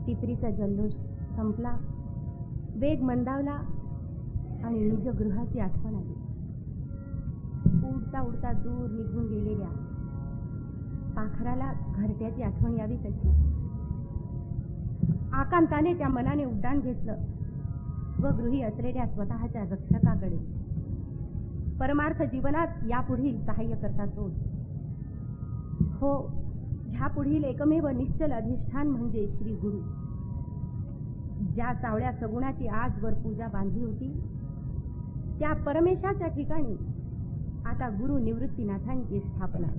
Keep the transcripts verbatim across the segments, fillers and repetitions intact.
टिपरीचा जल्लोष संपला, वेग मंदावला आणि निज गृहाची आठवण आली. उडता उडता दूर निघून गेलेल्या पाखराला घरट्याची आठवण यावी तशी. आकांताने त्या मनाने उड्डाण घेतलं व गृही असलेल्या स्वतःच्या रक्षकाकडे. परमार्थ जीवनात यापुढील सहाय्य करता तोच. हो, ह्या पुढील एकमेव निश्चल अधिष्ठान म्हणजे श्री गुरु. ज्या सावळ्या सगुणाची आजवर पूजा बांधली होती त्या परमेशाच्या ठिकाणी आता गुरु निवृत्तीनाथांची स्थापना.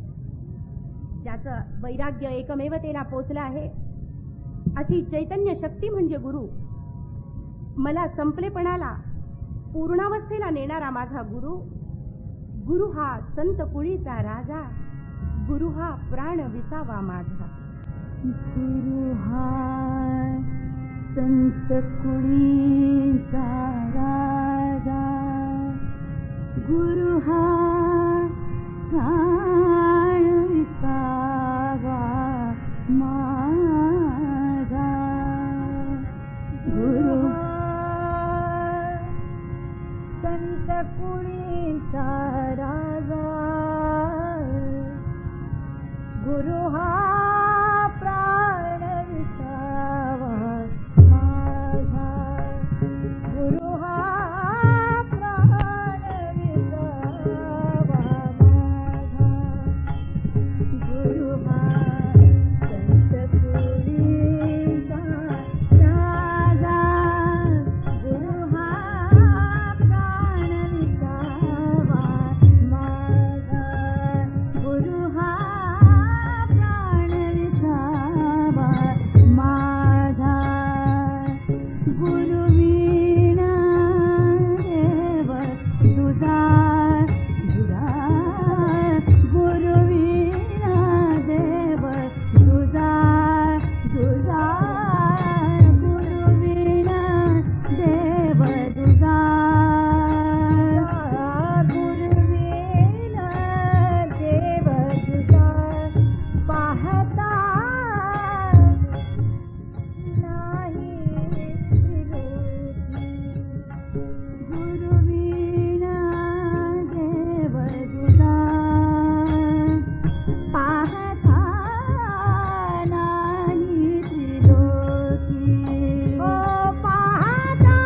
ज्याचं वैराग्य एकमेवतेला पोचलं आहे अशी चैतन्य शक्ती म्हणजे गुरु. मला संपलेपणाला पूर्णावस्थेला नेणारा माझा गुरु. गुरु हा संत कुळीचा राजा, गुरु हा प्राण विसावा माझा. गुरु हा संत कुळीचा राजा, गुरु हा प्राण विसावा माझा. गुरु संत कुळीचा राजा, गुरु हा प्राण विसावा माझा. गुरु हा प्राण विसावा माझा. गुरु हा संत कुळीचा राजा, गुरु हा प्राण विसावा माझा. गुरु हा प्राण विसावा माझा. गुरु विना देव तुझा तुझा, गुरु विना देव तुझा तुझा, गुरु विना देव तुझा, गुरु विना देव तुझा पाहता नाही त्रिलोकी. गुरु विना देव तुझा पाहता नाही त्रिलोकी. ओ पाहता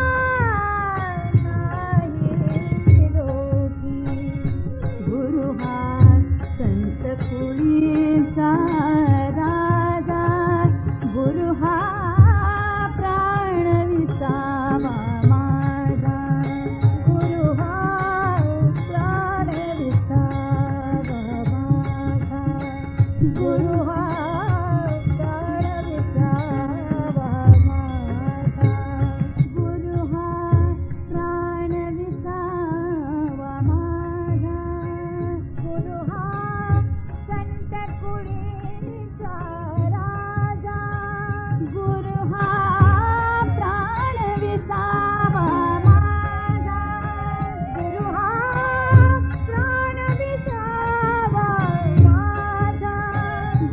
नाही त्रिलोकी. गुरु हा संत कुळीचा राजा, गुरु हा प्राण विसावा माझा. गुरु हा प्राण विसावा माझा. गुरु हा प्राण विसावा माझा. गुरु हा प्राण विसावा माझा. गुरु हा संत कुळीचा राजा, गुरु हा प्राण विसावा माझा. गुरु हा प्राण विसावा माझा.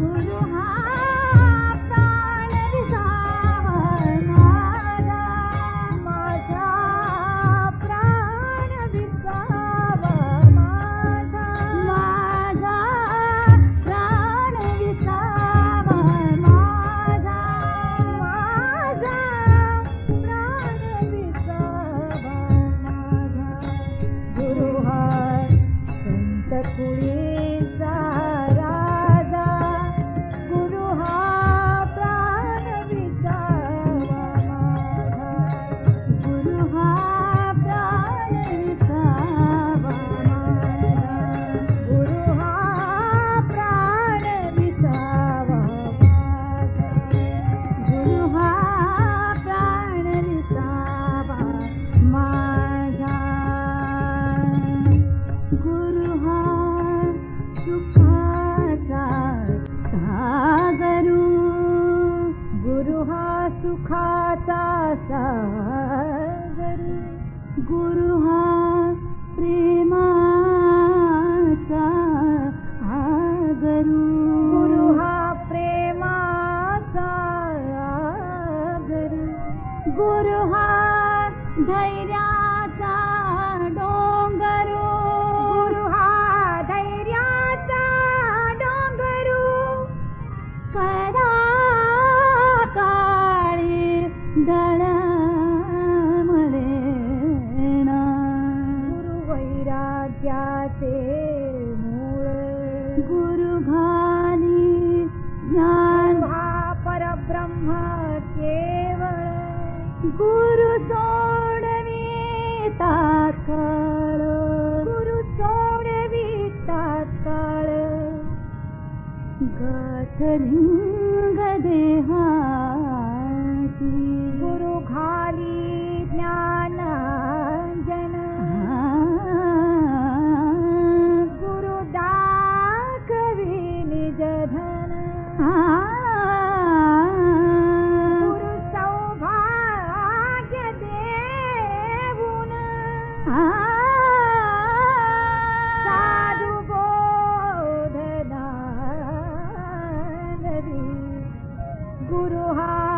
धैर्याचा डोंगरू गुरु हा धैर्याचा डोंगरू करा काळी दळमळेना गुरु वैराग्याचे मूळ गुरु घाली ज्ञान हा परब्रह्म केवळ गुरु सोडवी तात्काळ गुरु सोडवी तात्काळ गाठलिंग देहाची गुरु घाली ज्ञानांजन गुरु दाखवी निज धन गुरु सौभाग्य देऊन साधु बोधना नवी गुरु हा